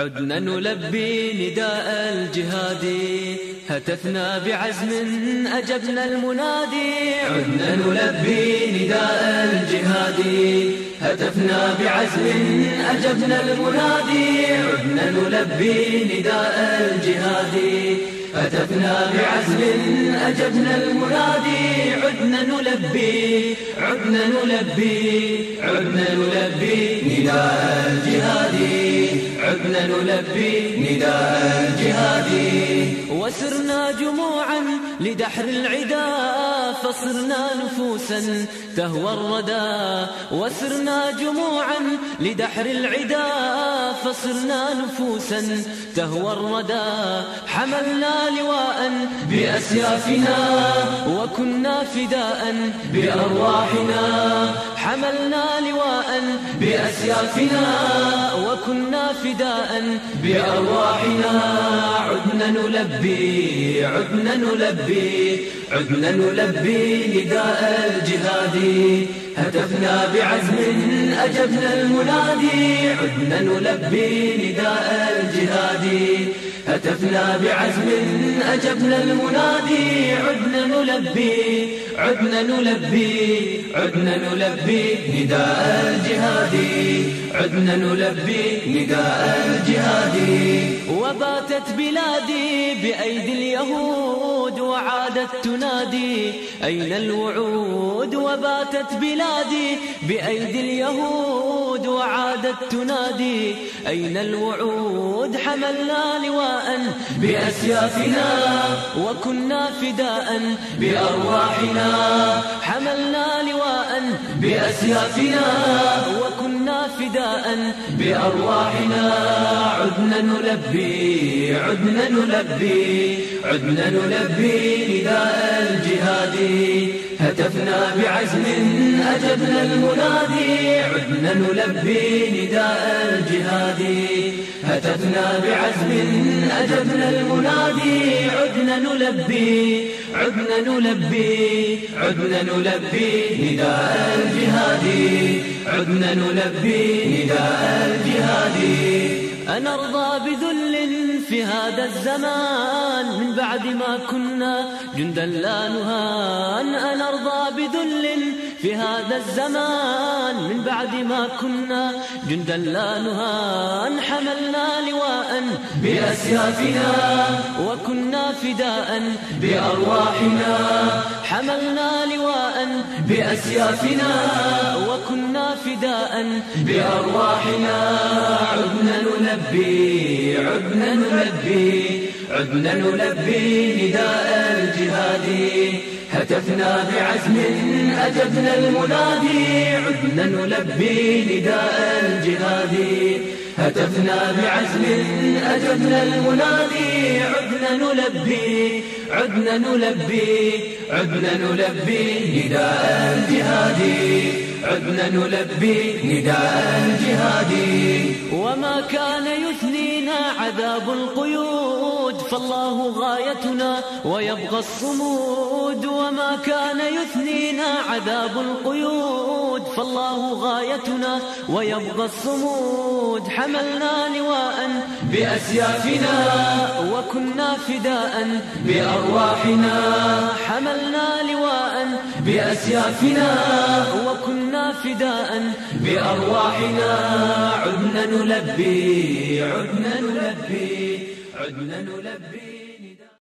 عدنا نلبي نداء الجهاد، هتفنا بعزم أجبنا المنادي. عدنا نلبي نداء الجهاد، هتفنا بعزم أجبنا المنادي. عدنا نلبي نداء الجهاد، هتفنا بعزم أجبنا المنادي. عدنا نلبي نداء الجهاد، عدنا نلبي نداء الجهاد. وسرنا جموعا لدحر العدا، فصرنا نفوسا تهوى الردى. وسرنا جموعا لدحر العدا، فصرنا نفوسا تهوى الردى. حملنا لواء بأسيافنا، وكنا فداء بأرواحنا. حملنا لواء بأسيافنا، وكنا فداء بأرواحنا. عدنا نلبي نداء الجهاد، هتفنا بعزم أجبنا المنادي. عدنا نلبي نداء الجهاد، هتفنا بعزم أجبنا المنادي. عدنا نلبي نداء الجهاد، عدنا نلبي نداء الجهاد. وباتت بلادي بأيدي اليهود، وعادت تنادي أين الوعود. وباتت بلادي بأيدي اليهود، وعادت تنادي أين الوعود. حملنا لواء بأسيافنا، وكنا فداء بأرواحنا. حملنا لواء بأسيافنا، وكنا فداء بأرواحنا. عدنا نلبي نداء الجهاد، هتفنا بعزم أجبنا المنادي. عدنا نلبي نداء الجهاد، هتفنا بعزم أجبنا المنادي. عدنا نلبي نداء الجهاد، عدنا نلبي نداء الجهاد. أنا أرضى بذل في هذا الزمان، من بعد ما كنا جندا لا نهان. أنا أرضى بذل في هذا الزمان، من بعد ما كنا جندا لا نهان. حملنا لواء بأسيافنا، وكنا فداء بأرواحنا. حملنا لواء بأسيافنا، وكنا فداء بأرواحنا. عدنا نلبي نداء الجهاد، هتفنا بعزم أجبنا المنادي. عدنا نلبي نداء الجهاد، هتفنا بعزم أجبنا المنادي. عدنا نلبي نداء الجهاد، عدنا نلبي نداء الجهاد. وما كان يثنينا عذاب القيود، فالله غايتنا ويبقى الصمود. وما كان يثنينا عذاب القيود، فالله غايتنا ويبقى الصمود. حملنا لواء بأسيافنا، وكنا فداء بأرواحنا. حملنا لواء بأسيافنا، وكنا فداء بأرواحنا. عدنا نلبي